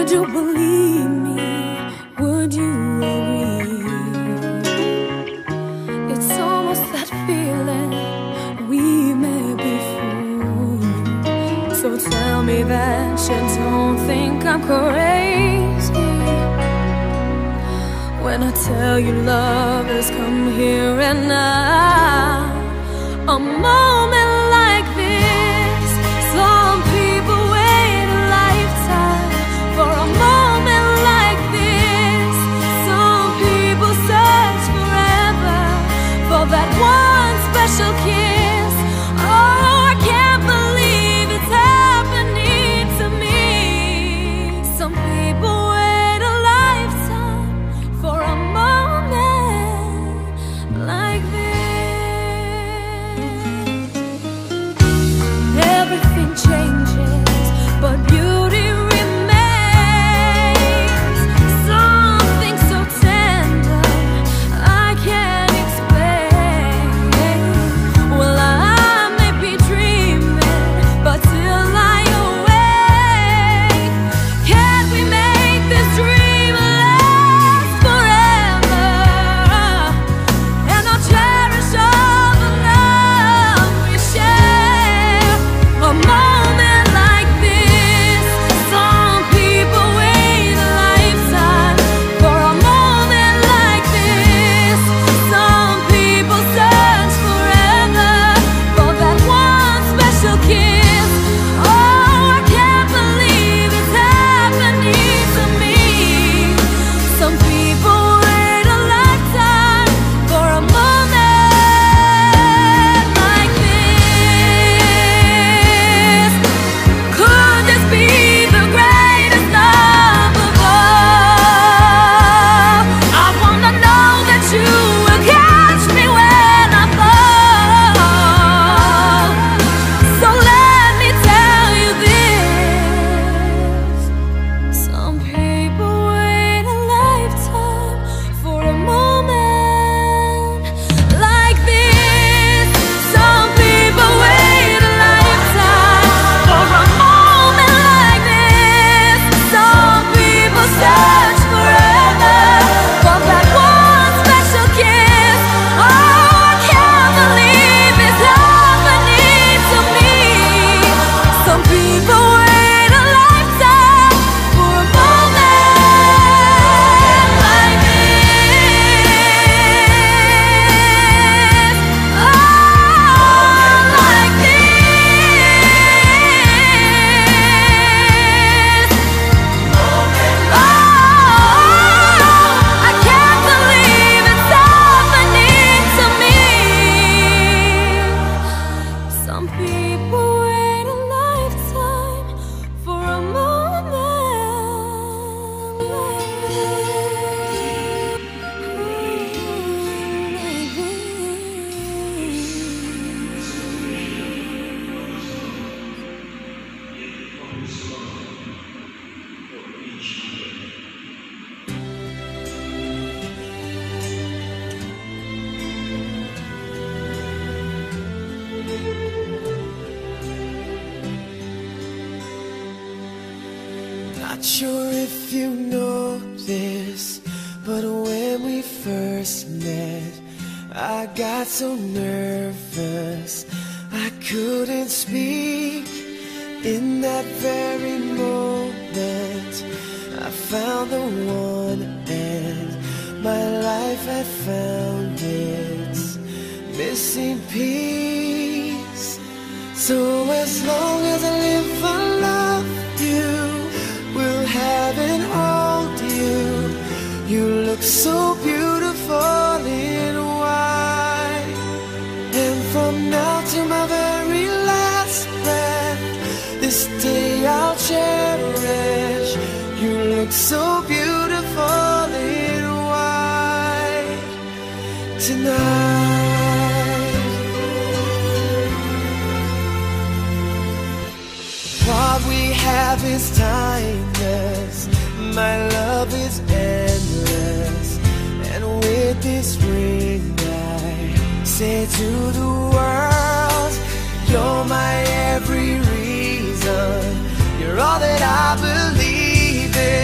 Would you believe me? Would you agree? It's almost that feeling we may be fools. So tell me that you don't think I'm crazy when I tell you love has come here and now. A moment like this, some people wait a lifetime for a moment like this. Some people search forever for that one special kiss. Oh, I can't believe it's happening to me. Some people wait a lifetime for a moment like this. Everything changes, but beauty remains. Something so tender I can't explain. Well, I may be dreaming, but till I awake, can't we make this dream last forever? And I'll cherish all the love we share. A moment like this, some people wait a lifetime for a moment like this. Some people search forever for that one special kiss. Oh, I can't believe it's happening to me. Some people wait a lifetime for a moment like this. Could this be the greatest love of all? I wanna know that you will catch me when I fall. So let me tell you this. Some people wait a lifetime for a moment like this. Some people wait a lifetime for a moment like this. Some people search forever for that one special kiss. Oh, I can't believe it's happening to me. Some people wait a lifetime for a moment like this. Oh, like this. Oh, I can't believe it's happening to me. Some people wait a lifetime for a moment like Not sure if you know this, but when we first met, I got so nervous I couldn't speak. In that very moment, I found the one, and my life had found its missing piece. So as long as I live, I love you, will have and hold you. You look so beautiful in white, and from now to my very last breath, this day I'll cherish. You look so beautiful in white tonight. What we have is timeless, my love is endless, and with this ring I say to the world, you're my every reason, you're all that I believe in.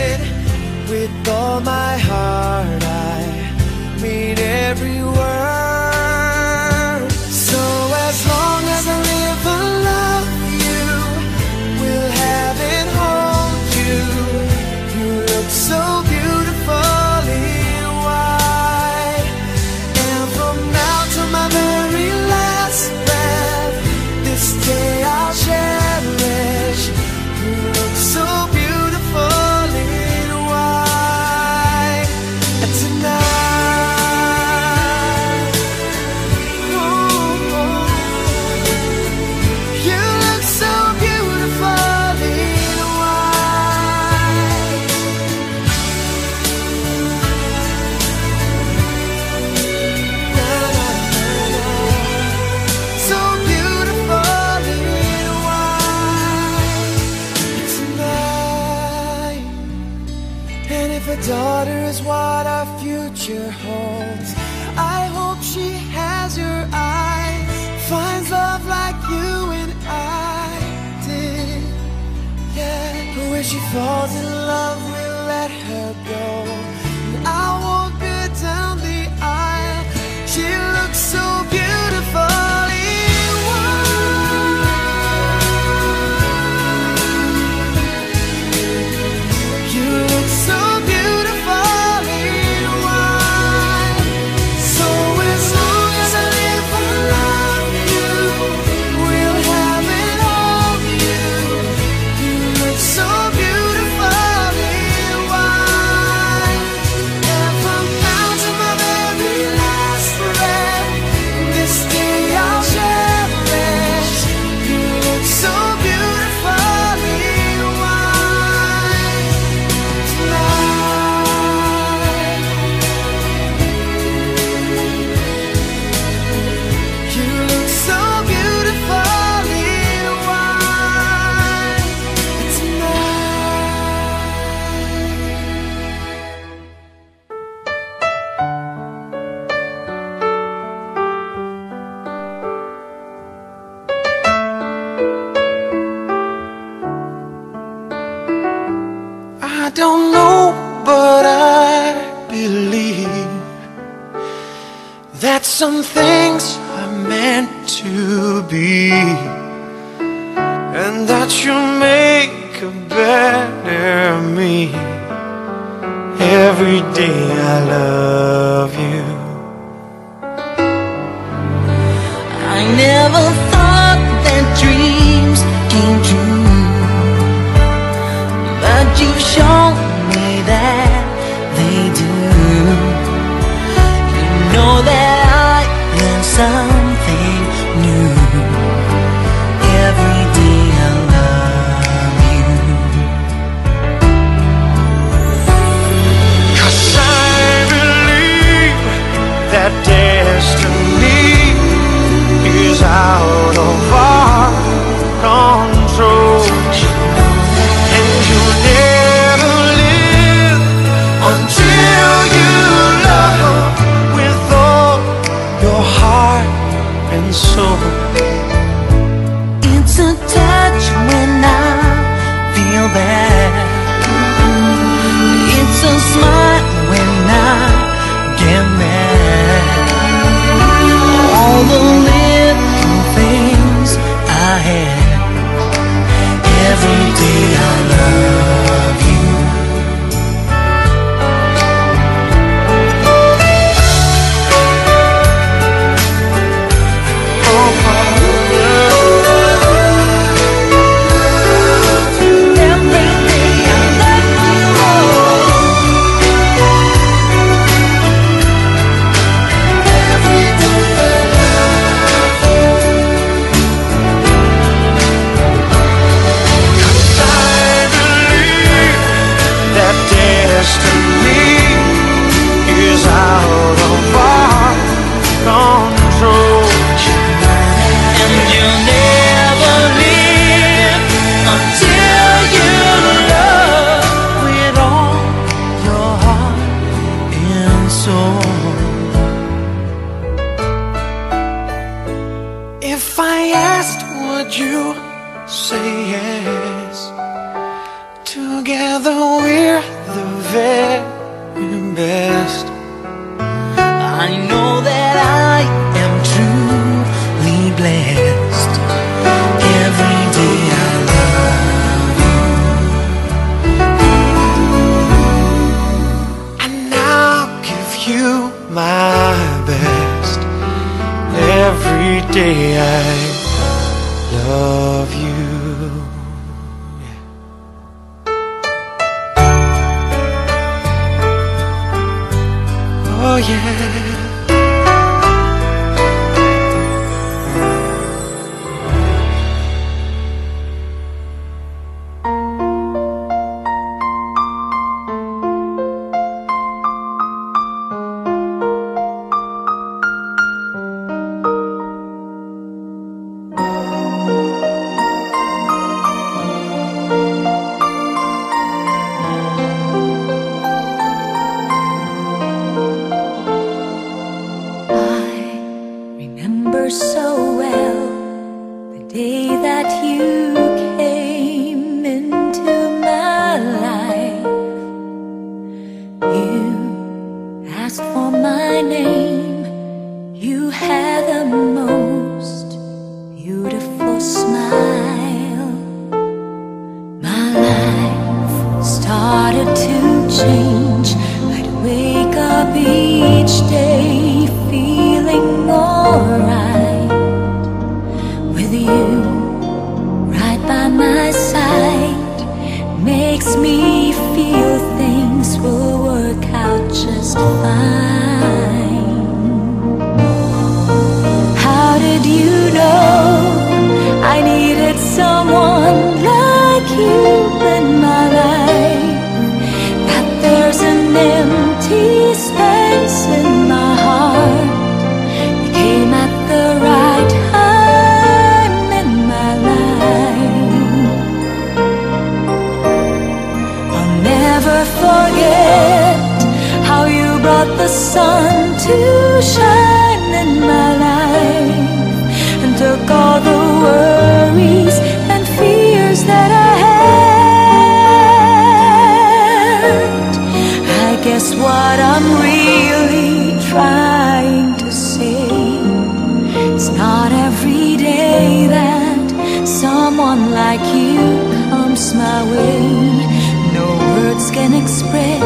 a daughter is what our future holds, I hope she has your eyes, finds love like you and I did. Yeah, but when she falls in love, we'll let her go, and I walk her down the aisle. She looks so beautifully wild. You look so beautifully wild. So as long as I live, I love you. We'll have it all, you. You look so beautifully wild. Every mountain my very last breath, this day I'll cherish. You look so beautifully wild tonight. You look so beautifully wild tonight. I don't know, but I believe that some things are meant to be, and that you'll make a better me. Every day I love you. I never thought that dreams came true, but you've shown me that they do. You know that I learn something new. Every day I love you. 'Cause I believe that destiny is out of our control, and you'll never live until you love with all your heart and soul. It's a touch when I feel bad. It's a smile when I get mad. All the little things I had. Every day I love you. Every day I love you. Every day I love you. I believe that destiny is out of our control, And you'll never live until you love with all your heart and soul. if I asked, would you say yes? Together we're the very best. I know that I am truly blessed. Every day I love you. And I'll give you my best. Every day I love you. Oh yeah. never forget how you brought the sun to shine in my life and took all the worries and fears that I had. I guess what I'm really trying to say, it's not every day that someone like you comes my way. No words can express